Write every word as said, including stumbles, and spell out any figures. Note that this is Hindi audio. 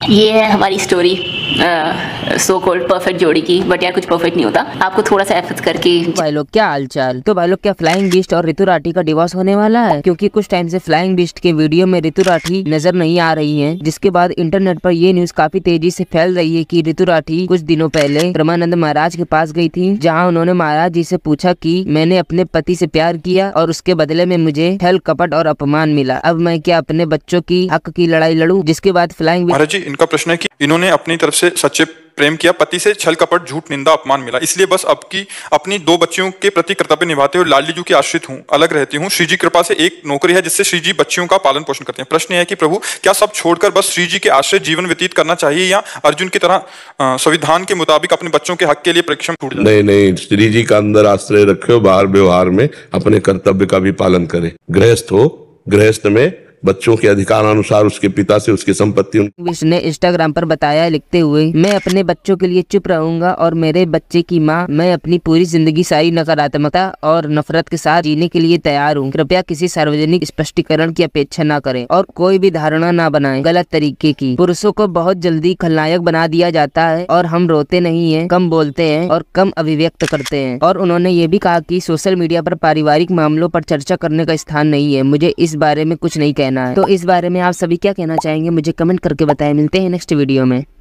ये है हमारी स्टोरी सो कॉल्ड परफेक्ट जोड़ी की, बट यार कुछ परफेक्ट नहीं होता, आपको थोड़ा सा एफर्ट करके। भाई लोग क्या हालचाल। तो भाई लोग क्या फ्लाइंग बीस्ट और ऋतु राठी का डिवोर्स होने वाला है? क्योंकि कुछ टाइम से फ्लाइंग बीस्ट के वीडियो में ऋतु राठी नजर नहीं आ रही हैं, जिसके बाद इंटरनेट पर ये न्यूज काफी तेजी से फैल रही है कि ऋतु राठी कुछ दिनों पहले परमानंद महाराज के पास गई थी, जहाँ उन्होंने महाराज जी से पूछा कि मैंने अपने पति से प्यार किया और उसके बदले में मुझे छल कपट और अपमान मिला, अब मैं क्या अपने बच्चों की हक की लड़ाई लड़ूं? जिसके बाद फ्लाइंग महाराज जी, इनका प्रश्न है कि इन्होंने अपनी तरफ से सच्चे प्रेम किया, पति से छल कपट झूठ निंदा अपमान मिला, इसलिए बस अब की अपनी दो बच्चियों के प्रति कर्तव्य निभाते हुए लाडली जी की आश्रित हूँ, अलग रहती हूँ। श्री जी कृपा से एक नौकरी है जिससे श्री जी बच्चियों का पालन पोषण करते हैं। प्रश्न है कि प्रभु, क्या सब छोड़कर बस श्री जी के आश्रित जीवन व्यतीत करना चाहिए या अर्जुन की तरह संविधान के मुताबिक अपने बच्चों के हक के लिए परिश्रम छूट जाए? नहीं नहीं, श्री जी का अंदर आश्रय रखे, बाहर व्यवहार में अपने कर्तव्य का भी पालन करे। गृहस्थ हो, गृहस्थ में बच्चों के अधिकार अनुसार उसके पिता से उसकी संपत्ति। विष्णु ने इंस्टाग्राम पर बताया लिखते हुए, मैं अपने बच्चों के लिए चुप रहूंगा और मेरे बच्चे की माँ मैं अपनी पूरी जिंदगी सारी नकारात्मकता और नफरत के साथ जीने के लिए तैयार हूँ। कृपया किसी सार्वजनिक स्पष्टीकरण की अपेक्षा न करें और कोई भी धारणा न बनाएं गलत तरीके की। पुरुषों को बहुत जल्दी खलनायक बना दिया जाता है और हम रोते नहीं है, कम बोलते हैं और कम अभिव्यक्त करते हैं। और उन्होंने ये भी कहा कि सोशल मीडिया पर पारिवारिक मामलों पर चर्चा करने का स्थान नहीं है, मुझे इस बारे में कुछ नहीं कहना है। तो इस बारे में आप सभी क्या कहना चाहेंगे, मुझे कमेंट करके बताएं। मिलते हैं नेक्स्ट वीडियो में।